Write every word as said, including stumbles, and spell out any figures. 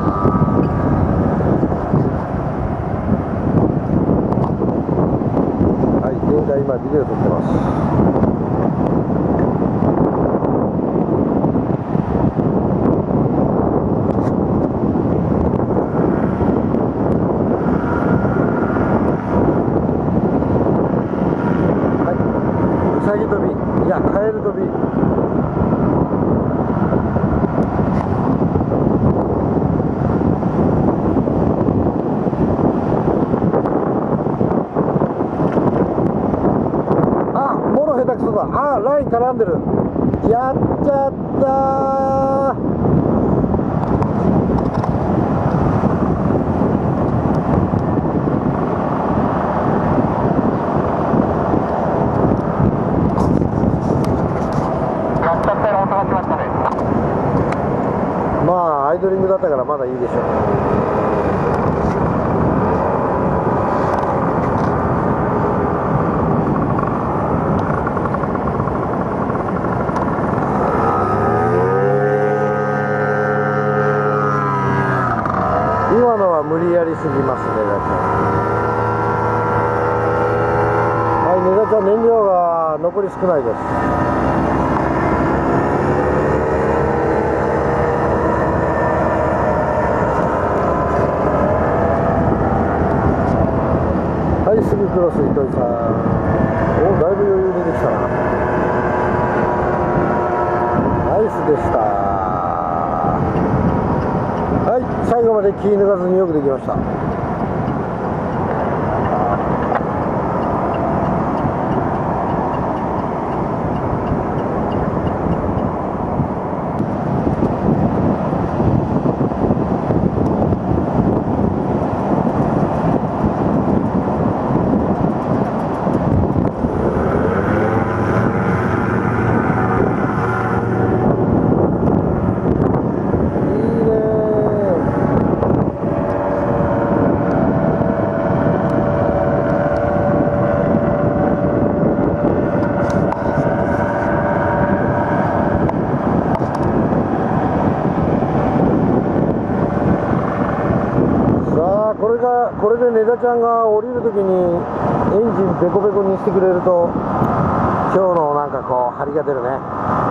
はい、現在今ビデオ撮ってます。うさぎ跳び、いやカエル跳び。あ、もろ下手くそだ。あ、ライン絡んでる。やっちゃったー。まあアイドリングだったからまだいいでしょう。今のは無理やりすぎますね、ネダちゃん。はい、ネダちゃん燃料が残り少ないです。はい、すぐクロス糸井さん。お、だいぶ余裕出てきたな。ナイスでした。はい、最後まで気抜かずによくできました。これがこれでネダちゃんが降りるときにエンジンベコベコにしてくれると今日のなんかこう張りが出るね。